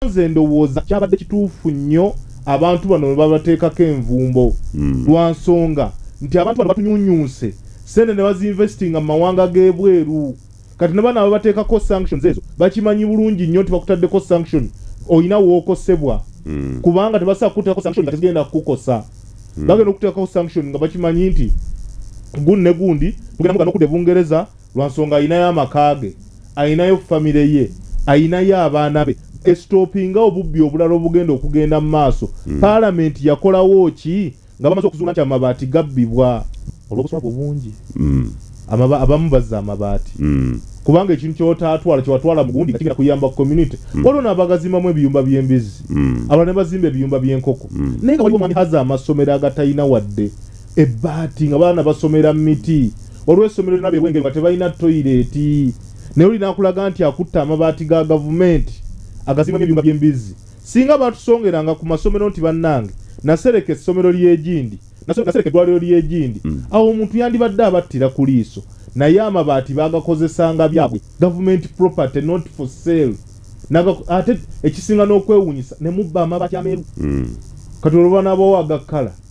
nze ndowooza kyabadde kituufu nnyo abantu bano babateekako envumbo lwa nsonga nti abantu bano batunyunyuuse sente ne bazinvestinga mu mawanga g'ebweru kati ne bana babateekako sanctions ezo bakimanyi bulungi nnyo nti bakutaddeko sanction oyina wookosebwa kubanga tebasobola kukuteekako sanction nga tezigenda kukukosa bagenda okuteekako sanction nga bakimanyi nti gundi ne gundi tugenda mugana okudde Bungereza lwa nsonga ayinayo amaka ge ayinayo famire ye ayinayo abaana be estopinga obubbi obulala obugenda okugenda mu maaso Parliament yakolawo ki nga bamaze okuzuula nti amabaati gabbibwa olw'obuswavu bungi abamu bazza amabaati kubanga ekintu kyotaatwala kyewatwala mu gundi nga kigenda kuyamba community waliwo n'abagazimamu ebiyumba by'embizi abalala ne bazimba ebiyumba by'enkoko naye nga waliwo mwami haza amasomero agatayina wadde ebbaati nga baana basomera mu miti waliwo essomero lyonna bebwenge nga tebalina toyireeti naye oli n'akulaga nti akutta amabaati ga gavumenti agazimamu ebiyumba by'embizi singa batusongeranga ku masomero nti bannange nasereka essomero ly'egindi nasereka eddwaliro ly'egindi awo omuntu yandibadde abattira ku liiso naye amabaati bagakozesanga byabwe government property not for sale ate ekisinga n'okwewuunyisa ne mubba amabaati ameeru kati olwoba n'abawo agakala